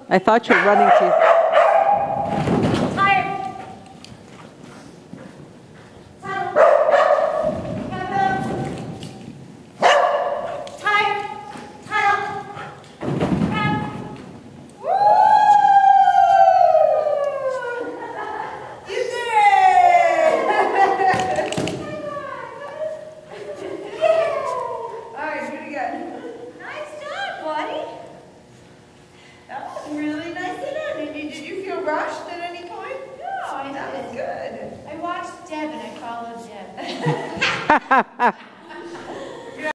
I thought you were running to... Rushed at any point? No, that was good. I watched Deb and I followed Deb.